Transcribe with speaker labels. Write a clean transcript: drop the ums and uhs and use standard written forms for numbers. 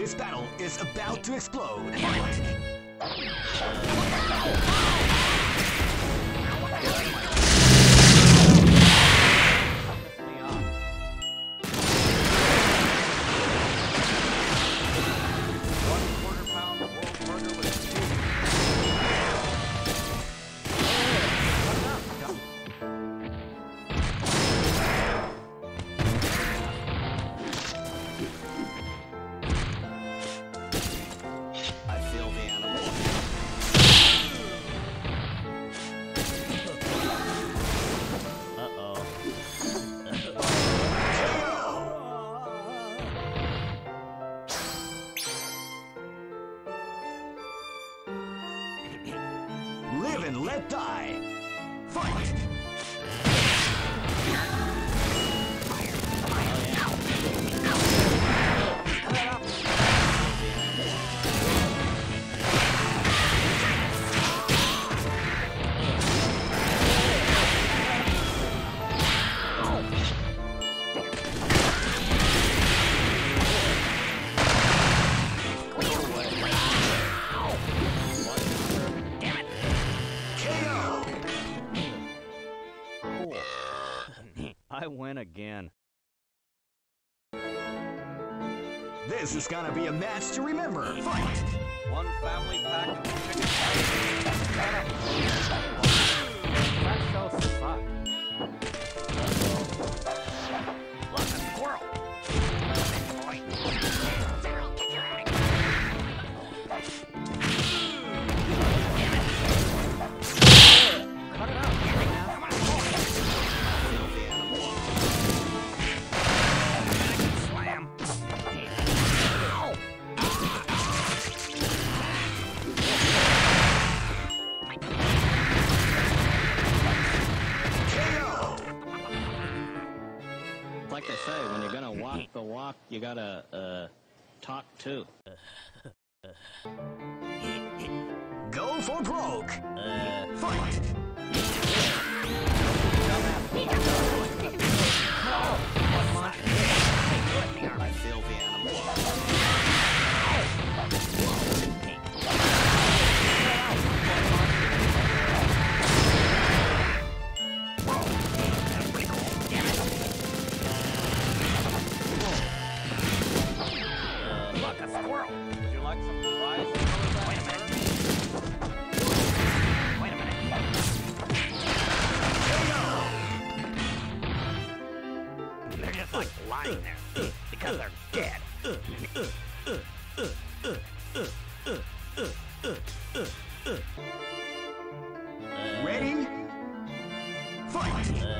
Speaker 1: This battle is about to explode. Live and let die. Fight!
Speaker 2: I win again.
Speaker 1: This is gonna be a match to remember. Fight!
Speaker 2: One family pack of chicken. That show sucks. Look, a squirrel. Daryl, get your act. Cut it out. Like they say, when you're gonna walk the walk, you gotta, talk too.
Speaker 1: Go for broke. Fight!
Speaker 2: I feel the animal. Look, a squirrel. Would you like some fries? Wait a minute. Wait a minute. They're just like lying there because they're dead.
Speaker 1: Ready? Fight!